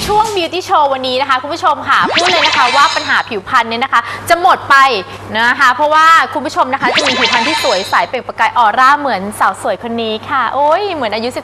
ช่วง Beauty Show วันนี้นะคะคุณผู้ชมค่ะพูดเลยนะคะว่าปัญหาผิวพรรณเนี่ยนะคะจะหมดไปนะคะเพราะว่าคุณผู้ชมนะคะจะมีผิวพรรณที่สวยใสเปล่งประกายออร่าเหมือนสาวสวยคนนี้ค่ะโอ้ยเหมือนอายุ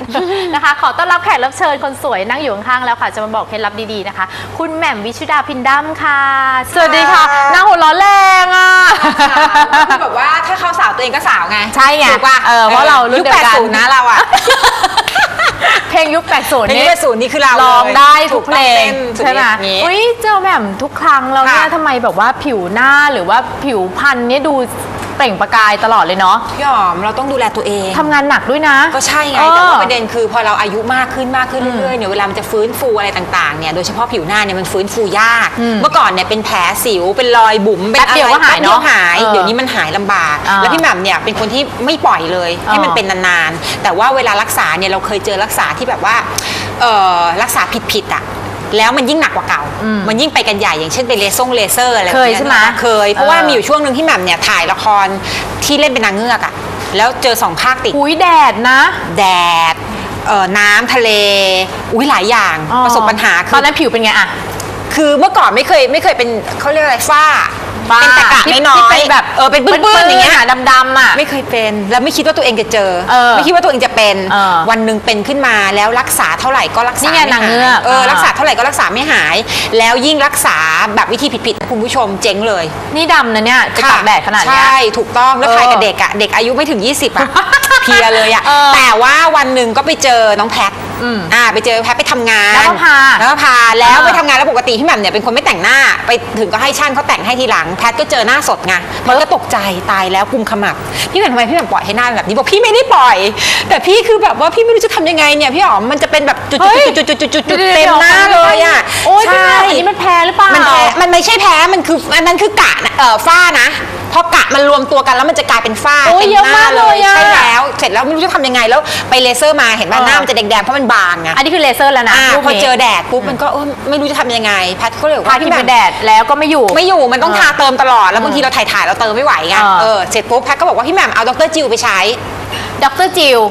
17นะคะขอต้อนรับแขกรับเชิญคนสวยนั่งอยู่ข้างๆแล้วค่ะจะมาบอกเคล็ดลับดีๆนะคะคุณแหม่มวิชุดาพินดัมค่ะสวัสดีค่ะนางหัวล้อแรงอ่ะคือแบบว่าถ้าเขาสาวตัวเองก็สาวไงใช่ไงเพราะเรารุ่นเดียวกันนะเราอะเพลงยุค80 นี่นี่คือเราร้องได้ทุกเพลงใช่ไหมอุ้ยเจอแหม่มทุกครั้งแล้วเนี่ยทำไมแบบว่าผิวหน้าหรือว่าผิวพรรณเนี่ยดูเปล่งประกายตลอดเลยเนาะพี่หอมเราต้องดูแลตัวเองทำงานหนักด้วยนะก็ใช่ไงแต่ว่าประเด็นคือพอเราอายุมากขึ้นเรื่อยๆเนี่ยเวลามันจะฟื้นฟูอะไรต่างๆเนี่ยโดยเฉพาะผิวหน้าเนี่ยมันฟื้นฟูยากเมื่อก่อนเนี่ยเป็นแผลสิวเป็นรอยบุ๋มเป็นอะไรเดียวก็หายเนาะเดี๋ยวนี้มันหายลำบากแล้วพี่แหม่มเนี่ยเป็นคนที่ไม่ปล่อยเลยให้มันเป็นนานๆแต่ว่าเวลารักษาเนี่ยเราเคยเจอรักษาที่แบบว่ารักษาผิดอะแล้วมันยิ่งหนักกว่าเก่ามันยิ่งไปกันใหญ่อย่างเช่นไปเลเซอร์อะไรเคยใช่ไหมเคยเพราะว่ามีอยู่ช่วงหนึ่งที่แหม่มเนี่ยถ่ายละครที่เล่นเป็นนางเงือกอะแล้วเจอ2 ภาคติดอุ้ยแดดนะแดดน้ำทะเลอุ้ยหลายอย่างประสบปัญหาตอนนั้นผิวเป็นไงอะคือเมื่อก่อนไม่เคยเป็นเขาเรียกอะไรฝ้าเป็นตะกะน้อยๆแบบเป็นปื้นๆอย่างเงี้ยดำๆอ่ะไม่เคยเป็นแล้วไม่คิดว่าตัวเองจะเจอไม่คิดว่าตัวเองจะเป็นวันหนึ่งเป็นขึ้นมาแล้วรักษาเท่าไหร่ก็รักษาไม่หายรักษาเท่าไหร่ก็รักษาไม่หายแล้วยิ่งรักษาแบบวิธีผิดๆคุณผู้ชมเจ๊งเลยนี่ดำนะเนี่ยจะตากแดดขนาดนี้ใช่ถูกต้องแล้วใครกับเด็กอ่ะเด็กอายุไม่ถึง20อ่ะเพียเลยอ่ะแต่ว่าวันหนึ่งก็ไปเจอน้องแพทไปเจอแพทไปทำงานแล้วก็พาแล้วไปทำงานแล้วปกติพี่แหม่มเนี่ยเป็นคนไม่แต่งหน้าไปถึงก็ให้ช่างเขาแต่งให้ทีหลังแพทก็เจอหน้าสดไงมันก็ตกใจตายแล้วกุมขมับพี่แหม่มทำไมพี่แหม่มปล่อยให้หน้าแบบนี้บอกพี่ไม่ได้ปล่อยแต่พี่คือแบบว่าพี่ไม่รู้จะทำยังไงเนี่ยพี่อ๋อมมันจะเป็นแบบจุดเต็มหน้าเลยอ่ะใช่อันนี้มันแพ้หรือเปล่ามันไม่ใช่แพ้มันคือมันคือกะฝ้านะพอกะมันรวมตัวกันแล้วมันจะกลายเป็นฝ้าเต็มหน้าเลยใช่แล้วเสร็จแล้วไม่รู้จะทำยังไงแล้วไปเลเซอร์มาเห็นว่าหน้ามันจะแดงๆเพราะมันบางไงอันนี้คือเลเซอร์แล้วนะพอเจอแดดปุ๊บมันก็ไม่รู้จะทำยังไงแพทก็เลยว่าที่แบบแดดแล้วก็ไม่อยู่มันต้องทาเติมตลอดแล้วบางทีเราถ่ายเราเติมไม่ไหวไงเสร็จปุ๊บแพทก็บอกว่าพี่แหม่มเอาดร.จิลไปใช้ดร.จิล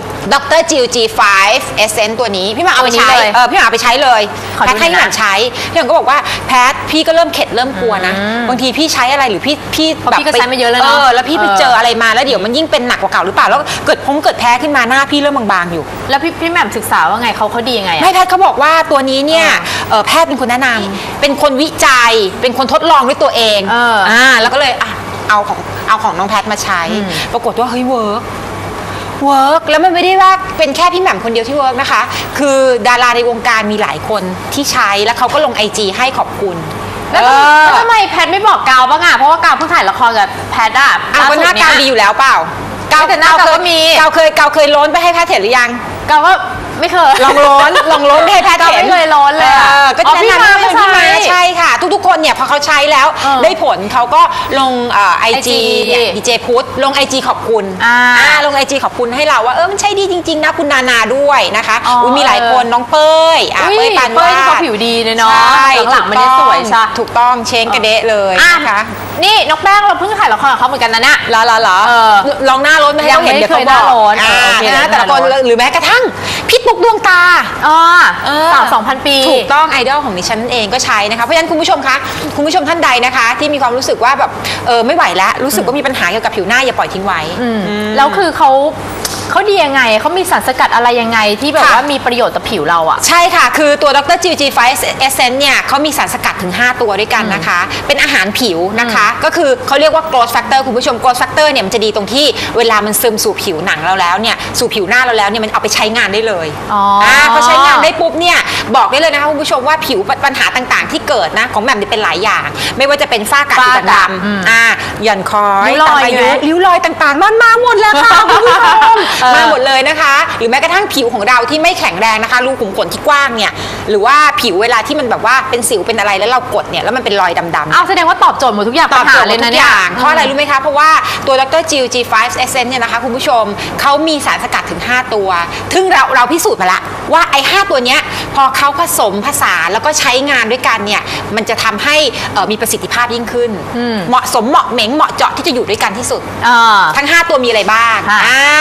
G5 Essence ตัวนี้พี่แหม่มเอาไปใช้พี่แหม่มเอาไปใช้เลยแพทให้พี่แหม่มใช้พี่แหม่มก็บอกว่าแพทพี่ก็เริ่มเข็ดเริ่มกลัวนะบางทีพี่ใช้อะไรหรือพี่แบบพี่ก็ใช้มาเยอะแล้วเนาะแล้วพี่ไปเจออะไรมาแล้วเดี๋ยวมันยิ่งเป็นหนักกว่าเก่าหรือเปล่าแล้วเกิดแพ้ขึ้นมาหน้าพี่เริ่มบางๆอยู่แล้วพี่แหม่มศึกษาว่าไงเขาดียังไงไม่แพทเขาบอกว่าตัวนี้เนี่ยแพทย์เป็นคนแนะนำเป็นคนวิจัยเป็นคนทดลองด้วยตัวเองแล้วก็เลยเอาของน้องแพทมาใช้ปรากฏว่าเฮ้ยเวิร์กแล้วมันไม่ได้ว่าเป็นแค่พี่แหม่มคนเดียวที่เวิร์กนะคะคือดาราในวงการมีหลายคนที่ใช้แล้วเขาก็ลง IG ให้ขอบคุณแล้วทำไมแพทไม่บอกกาวบ้างอ่ะเพราะว่ากาวเพิ่งถ่ายละครกับแพทอ่ะคนหน้ากาวดีอยู่แล้วเปล่าแต่หน้าก็มีกาวเคยล้นไปให้แพทย์เห็นหรือยังกาวว่าไม่เคยลองล้นให้แพทย์เห็นไม่เคยล้นเลยก็จะแนะนำให้พี่มาใช่ค่ะทุกๆคนเนี่ยพอเขาใช้แล้วได้ผลเขาก็ลงIG เนี่ยดีเจพุทธลง IG ขอบคุณลง IG ขอบคุณให้เราว่ามันใช่ดีจริงๆนะคุณนาด้วยนะคะมีหลายคนน้องเป้ยปานวาดเขาผิวดีเลยเนาะหลังๆมันจะสวยใช่ถูกต้องเชงกระเดะเลยนะคะนี่นกแป้งเราเพิ่งถ่ายละครกับเขาเหมือนกันนะเนี่ยเหรอลองหน้าล้นให้เราเห็นเดี๋ยวเขาบอกแต่ละคนหรือแม้กระทั่งพี่ปุ๊กดวงตาสาว 2,000 ปีถูกต้องไอดอลของดิฉันเองก็ใช้นะคะเพราะฉะนั้นคุณผู้ชมคะคุณผู้ชมท่านใดนะคะที่มีความรู้สึกว่าแบบไม่ไหวแล้วรู้สึกว่ามีปัญหาเกี่ยวกับผิวหน้าอย่าปล่อยทิ้งไว้แล้วคือเขาดียังไงเขามีสารสกัดอะไรยังไงที่แบบว่ามีประโยชน์ต่อผิวเราอ่ะใช่ค่ะคือตัวดร. G5 Essence เนี่ยเขามีสารสกัดถึง5ตัวด้วยกันนะคะเป็นอาหารผิวนะคะก็คือเขาเรียกว่า growth factor คุณผู้ชม growth factor เนี่ยมันจะดีตรงที่เวลามันซึมสู่ผิวหนังเราแล้วเนี่ยสู่ผิวหน้าเราแล้วเนี่ยมันเอาไปใช้งานได้เลยพอใช้งานได้ปุ๊บเนี่ยบอกได้เลยนะคะคุณผู้ชมว่าผิวปัญหาต่างๆที่เกิดนะของแหม่มเนี่ยเป็นหลายอย่างไม่ว่าจะเป็นฝ้ากระจุดดำหย่อนคอยริ้วรอยต่างๆมันมาหมดแล้วค่ะคุณผู้ชมมาหมดเลยนะคะหรือแม้กระทั่งผิวของเราที่ไม่แข็งแรงนะคะรูขุมขนที่กว้างเนี่ยหรือว่าผิวเวลาที่มันแบบว่าเป็นสิวเป็นอะไรแล้วเรากดเนี่ยแล้วมันเป็นรอยดำๆแสดงว่าตอบโจทย์หมดทุกอย่างตอบโจทย์เลยนะเนี่ยเพราะอะไรรู้ไหมคะเพราะว่าตัวดร. G5 Essence เนี่ยนะคะคุณผู้ชมเขามีสารสกัดถึง5ตัวซึ่งเราพิสูจน์มาละว่าไอ้5ตัวเนี้ยพอเขาผสมผสานแล้วก็ใช้งานด้วยกันเนี่ยมันจะทำให้มีประสิทธิภาพยิ่งขึ้นเหมาะสมเหมาะเหม็งเหมาะเจาะที่จะอยู่ด้วยกันที่สุดทั้ง5ตัวมีอะไรบ้างมี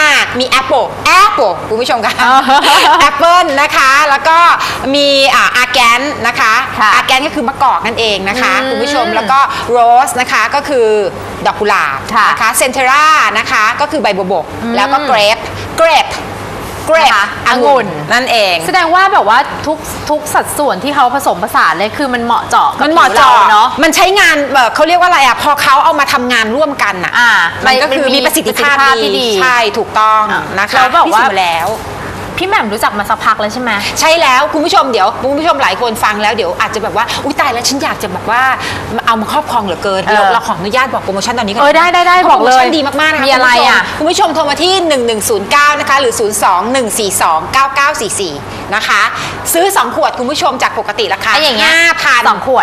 Apple คุณผู้ชมคะ Apple นะคะแล้วก็มีอาร์แกนนะคะอาร์แกนก็คือมะกอกนั่นเองนะคะคุณผู้ชมแล้วก็โรสนะคะก็คือดอกกุหลาบนะคะเซนเทรานะคะก็คือใบบัวบกแล้วก็เกรปองุ่นนั่นเองแสดงว่าแบบว่าทุกสัดส่วนที่เขาผสมผสานเลยคือมันเหมาะเจาะกับผิวเราเนาะมันใช้งานเขาเรียกว่าอะไรพอเขาเอามาทำงานร่วมกันมันก็คือมีประสิทธิภาพที่ดีใช่ถูกต้องนะคะเราบอกว่าแล้วพี่แหม่มรู้จักมาสักพักแล้วใช่ไหมใช่แล้วคุณผู้ชมเดี๋ยวคุณผู้ชมหลายคนฟังแล้วเดี๋ยวอาจจะแบบว่าอุ้ยตายแล้วฉันอยากจะแบบว่าเอามาครอบครองเหลือเกินเราขออนุญาตบอกโปรโมชั่นตอนนี้ก่อนได้บอกเลยโปรโมชั่นดีมากๆนะคะมีอะไรคุณผู้ชมโทรมาที่1109นะคะหรือ02-142-9944นะคะซื้อ2ขวดคุณผู้ชมจากปกติราคา 5,000 2 ขวด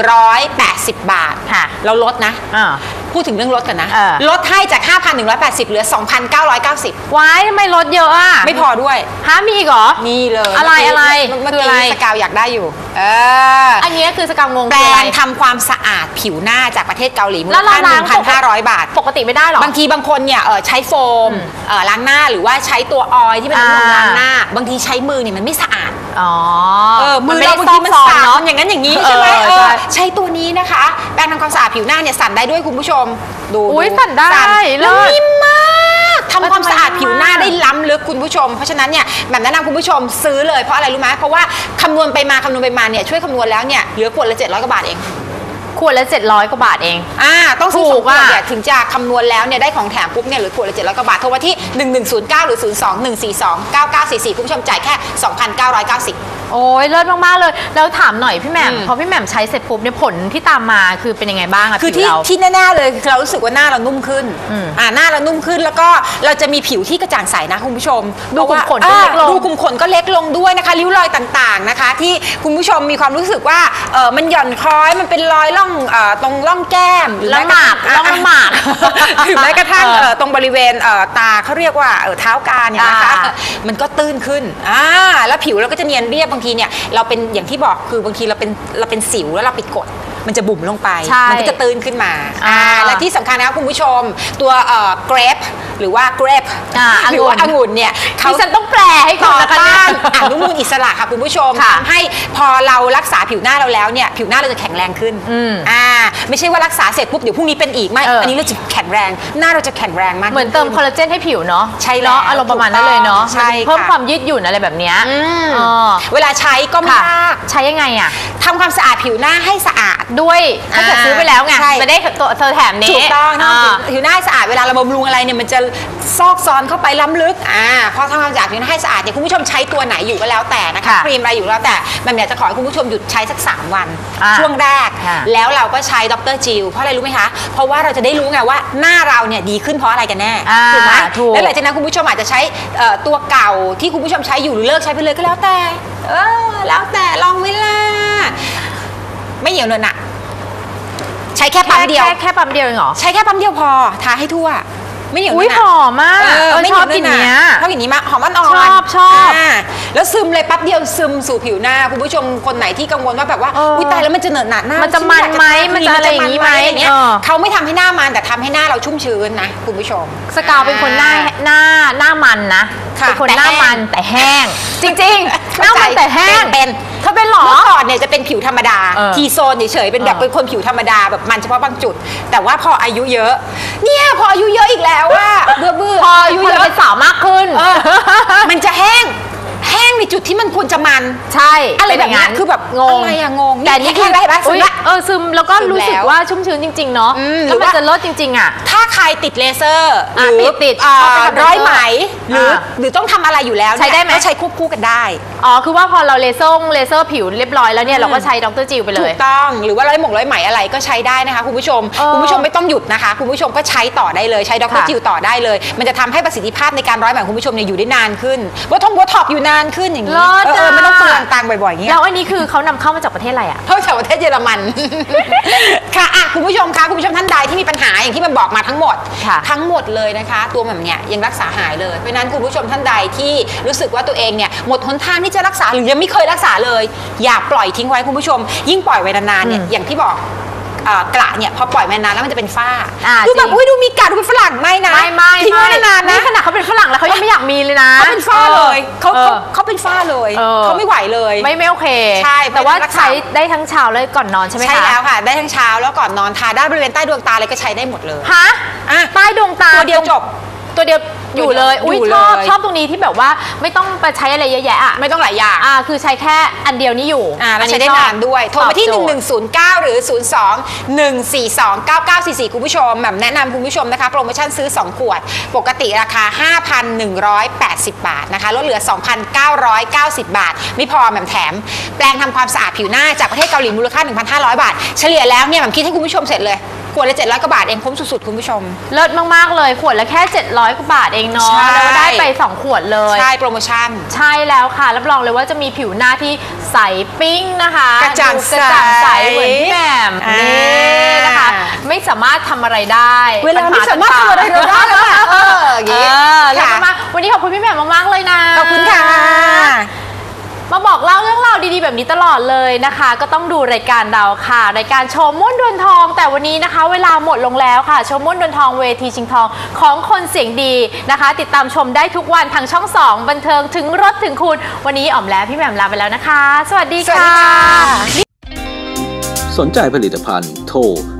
180 บาทเราลดนะพูดถึงเรื่องลดกันนะลดให้จาก 5,180 เหลือ 2,990 ว้ายทำไมลดเยอะอ่ะไม่พอด้วยมีอีกเหรอมีเลยอะไรเมื่อกี้สกาวอยากได้อยู่อันนี้คือสกาวงงแปรงทำความสะอาดผิวหน้าจากประเทศเกาหลีมูลค่า 1,500 บาทปกติไม่ได้หรอบางคนเนี่ยใช้โฟมล้างหน้าหรือว่าใช้ตัวออยล์ที่เป็นน้ำมันล้างหน้าบางทีใช้มือเนี่ยมันไม่สะอาดมือเราบางทีมันสั่นเนาะอย่างนั้นอย่างนี้ใช่ไหมใช้ตัวนี้นะคะแปรงทำความสะอาดผิวหน้าเนี่ยสั่นได้ด้วยคุณผู้ชมดูสั่นได้แล้วนิ่มมากทำความสะอาดผิวหน้าได้ล้ำลึกคุณผู้ชมเพราะฉะนั้นเนี่ยแบบแนะนำคุณผู้ชมซื้อเลยเพราะอะไรรู้ไหมเพราะว่าคำนวณไปมาเนี่ยช่วยคำนวณแล้วเนี่ยเหลือขวดละ700 กว่าบาทเองขวดละ700 กว่าบาทเองต้องซื้อ2 ขวดเนี่ยถึงจะคำนวณแล้วเนี่ยได้ของแถมปุ๊บเนี่ยเหลือขวดละ700 กว่าบาทโทรมาที่1109หรือ02-142-9944คุณผู้ชมจ่ายแค่ 2,990 โอ้ยเลิศมากๆเลยแล้วถามหน่อยพี่แหม่มพอพี่แหม่มใช้เสร็จปุ๊บเนี่ยผลที่ตามมาคือเป็นยังไงบ้างคือที่แน่ๆเลยเรารู้สึกว่าหน้าเรานุ่มขึ้นหน้าเรานุ่มขึ้นแล้วก็เราจะมีผิวที่กระจ่างใสนะคุณผู้ชมดูขุมขนก็เล็กลงดูขุมขนก็เล็กลงด้วยนะคะริ้วรอยต่างๆนะคะที่คุณผู้ชมมีความรู้สึกว่ามันหย่อนคล้อยมันเป็นรอยร่องตรงร่องแก้มหรือละหมากร่องละหมากหรือแม้กระทั่งตรงบริเวณตาเขาเรียกว่าเท้ากาเนี่ยนะคะมันก็ตื้นขึ้นแล้วผิวเราก็จะเนียนเรียบบางทีเนี่ยเราเป็นอย่างที่บอกคือบางทีเราเป็นสิวแล้วเราปิดกดมันจะบุ๋มลงไปมันก็จะตื้นขึ้นมาและที่สำคัญนะครับคุณผู้ชมตัวเกรปหรือว่าเกรปหรือว่าองุ่นเนี่ยดิฉันต้องแปลให้ก่อนนะคะอนุมูลอิสระค่ะคุณผู้ชมทำให้พอเรารักษาผิวหน้าเราแล้วเนี่ยผิวหน้าเราจะแข็งแรงขึ้นไม่ใช่ว่ารักษาเสร็จปุ๊บเดี๋ยวพรุ่งนี้เป็นอีกไม่อันนี้เราจะแข็งแรงหน้าเราจะแข็งแรงมากเหมือนเติมคอลลาเจนให้ผิวเนาะใช่เนาะอารมณ์ประมาณนั้นเลยเนาะเพิ่มความยืดหยุ่นอะไรแบบนี้เวลาใช้ก็ไม่ยากใช้ยังไงอ่ะทำความสะอาดผิวหน้าให้สะอาดด้วยถ้าเกิดซื้อไปแล้วไงจะได้ตัวเธอแถมนี้ถูกต้องผิวหน้าสะอาดเวลาเราบำรุงอะไรเนี่ยมันจะซอกซอนเข้าไปล้ำลึกพอทำความสะอาดผิวหน้าให้สะอาดเนี่ยคุณผู้ชมใช้ตัวไหนอยู่ก็แล้วแต่นะคะครีมอะไรอยู่แล้วแต่มันอยากจะขอให้คุณผู้ชมหยุดใช้สัก3 วันช่วงแรกแล้วเราก็ใช้ดร.จิลเพราะอะไรรู้ไหมคะเพราะว่าเราจะได้รู้ไงว่าหน้าเราเนี่ยดีขึ้นเพราะอะไรกันแน่ถูกไหมแล้วหลังจากนั้นคุณผู้ชมอาจจะใช้ตัวเก่าที่คุณผู้ชมใช้อยู่หรือเลิกใช้ไปเลยก็แล้วแต่ลองเวลาไม่เหนียวเนอะนะใช้แค่ปั๊มเดียวแค่ปั๊มเดียวเองเหรอใช้แค่ปั๊มเดียวพอทาให้ทั่วไม่เหนียวหอมมากไม่ชอบกลิ่นนี้ชอบกลิ่นนี้มากหอมอ่อนชอบแล้วซึมเลยปั๊บเดียวซึมสู่ผิวหน้าคุณผู้ชมคนไหนที่กังวลว่าแบบว่าอุ้ยตายแล้วมันจะเหนอะหนะหน้ามันจะมันไหมมันจะอะไรอย่างนี้ไหมเขาไม่ทำให้หน้ามันแต่ทำให้หน้าเราชุ่มชื้นนะคุณผู้ชมสกาวเป็นคนหน้ามันนะเป็นคนหน้ามันแต่แห้งจริงๆหน้ามันแต่แห้งเป็นเขาเป็นหรอเมื่อก่อนเนี่ยจะเป็นผิวธรรมดาทีโซนเฉยๆเป็นแบบเป็นคนผิวธรรมดาแบบมันเฉพาะบางจุดแต่ว่าพออายุเยอะเนี่ยพออายุเยอะอีกแล้วว่าเบื่อพออายุเยอะเป็นสาวมากขึ้นมันจะแห้งในจุดที่มันควรจะมันใช่อะไรแบบนี้คือแบบงงอะไรงงแต่นี่คือซึมแล้วก็รู้สึกว่าชุ่มชื้นจริงๆเนาะแล้วมันจะลดจริงๆอ่ะถ้าใครติดเลเซอร์หรือติดร้อยไหมหรือต้องทำอะไรอยู่แล้วใช้ได้ไหมใช้ควบคู่กันได้คือว่าพอเราเลเซอร์ผิวเรียบร้อยแล้วเนี่ยเราก็ใช้ดร.จิลไปเลยถูกต้องหรือว่าร้อยไหมอะไรก็ใช้ได้นะคะคุณผู้ชมไม่ต้องหยุดนะคะคุณผู้ชมก็ใช้ต่อได้เลยใช้ดร.จิลต่อได้เลยมันจะทำให้ประสิทธิภาพในการร้อยไหมคุณผู้ชมเนี่ยอยู่ได้นานขึ้นว่าท้องท็อปอยู่นานขึ้นอย่างนี้ไม่ต้องเปลืองตังค์บ่อยๆอย่างเงี้ยแล้วอันนี้คือเขานำเข้ามาจากประเทศอะไรอ่ะเข้าจากประเทศเยอรมันค่ะคุณผู้ชมคะคุณผู้ชมท่านใดที่มีปัญหาอย่างที่มันบอกมาทั้งหมดเลยนะคะตัวแบบเนี้ยยังรักษาหายเลยเพราะนั้นคุณผู้ชมท่านใดที่รู้สึกว่าตัวเองเนี่ยหมดหนทางที่จะรักษาหรือยังไม่เคยรักษาเลยอย่าปล่อยทิ้งไว้คุณผู้ชมยิ่งปล่อยไว้นานๆเนี่ยอย่างที่บอกกระเนี่ยพอปล่อยมานานแล้วมันจะเป็นฝ้าจดูริงแบบอุ้ยดูมีกระดูเป็นฝรั่งไม่นะไม่ทิ้งไว้นานๆนะขนาดเขาเป็นฝรั่งแล้วเขายังไม่อยากมีเลยนะเขาเป็นฝ้าเลยเขาออเขาเป็นฝ้าเลยเออเขาไม่ไหวเลยไม่โอเคใช่แต่ว่าไม่ต้องรักษาใช้ได้ทั้งเช้าและก่อนนอนใช่ไหมคะใช่แล้วค่ะ ได้ทั้งเช้าแล้วก่อนนอนทาได้บริเวณใต้ดวงตาเลยก็ใช้ได้หมดเลยฮะอ่ะใต้ดวงตาตัวเดียวจบตัวเดียวอยู่เลย อุ้ยอยู่ชอบเลยชอบตรงนี้ที่แบบว่าไม่ต้องไปใช้อะไรเยอะแยะอ่ะไม่ต้องหลายอย่างคือใช้แค่อันเดียวนี้อยู่แล้วใช้ได้นานด้วย โทรมาที่ 1109 หรือ 02-142-9944 คุณผู้ชมแบบแนะนำคุณผู้ชมนะคะ โปรโมชั่นซื้อ 2 ขวด ปกติราคา 5,180 บาทนะคะลดเหลือ 2,990 บาท ไม่พอแหม่มแถม แปรงทำความสะอาดผิวหน้าจากประเทศเกาหลีมูลค่า 1,500 บาท เฉลี่ยแล้วเนี่ยแหม่มคิดให้คุณผู้ชมเสร็จเลยขวดละ700 กว่าบาทเองคุ้มสุดๆคุณผู้ชมเลิศมากๆเลยขวดละแค่700 กว่าบาทเองเนาะใช่แล้วได้ไป2 ขวดเลยใช่โปรโมชั่นใช่แล้วค่ะรับรองเลยว่าจะมีผิวหน้าที่ใสปิ้งนะคะกระจ่างดูกระจ่างใสเหมือนพี่แหม่มอ่านี่นี่นะคะ ไม่สามารถทำอะไรได้เวลาไม่สามารถทำอะไรเราได้แล้วค่ะอย่างงี้แล้วค่ะมากๆวันนี้ขอบคุณพี่แหม่มมากๆเลยนะขอบคุณค่ะมาบอกเล่าเรื่องราวดีๆแบบนี้ตลอดเลยนะคะ ก็ต้องดูรายการเราค่ะรายการโชว์ม่วนดวลทอง แต่วันนี้นะคะ เวลาหมดลงแล้วค่ะโชว์ม่วนดวลทองเวทีชิงทองของคนเสียงดีนะคะ ติดตามชมได้ทุกวันทางช่อง 2 บันเทิงถึงรถถึงคุณวันนี้อ๋อมและพี่แหม่มลาไปแล้วนะคะ สวัสดีสวัสค่ะดีค่ะสนใจผลิตภัณฑ์โทร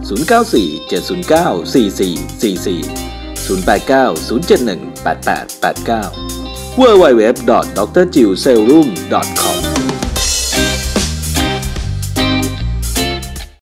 094 709 4444 089 071 8889 www.drjillserum.com